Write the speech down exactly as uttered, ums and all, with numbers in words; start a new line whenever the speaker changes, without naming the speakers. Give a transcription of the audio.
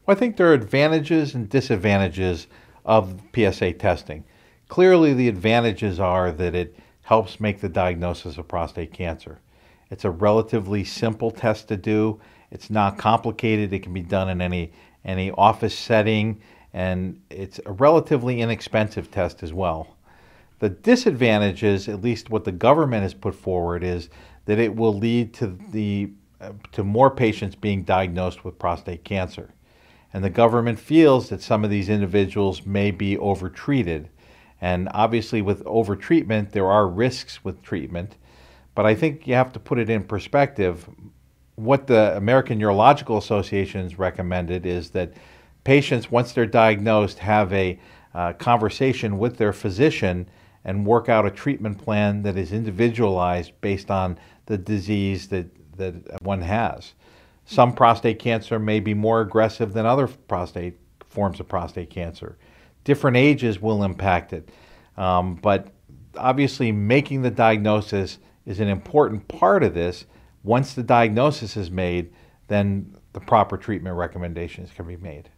Well, I think there are advantages and disadvantages of P S A testing. Clearly, the advantages are that it helps make the diagnosis of prostate cancer. It's a relatively simple test to do. It's not complicated. It can be done in any any office setting, and it's a relatively inexpensive test as well. The disadvantages, at least what the government has put forward, is that it will lead to the uh, to more patients being diagnosed with prostate cancer. And the government feels that some of these individuals may be overtreated. And obviously with overtreatment, there are risks with treatment. But I think you have to put it in perspective. What the American Urological Association has recommended is that patients, once they're diagnosed, have a uh, conversation with their physician and work out a treatment plan that is individualized based on the disease that, that one has. Some prostate cancer may be more aggressive than other prostate forms of prostate cancer. Different ages will impact it. Um, but obviously making the diagnosis is an important part of this. Once the diagnosis is made, then the proper treatment recommendations can be made.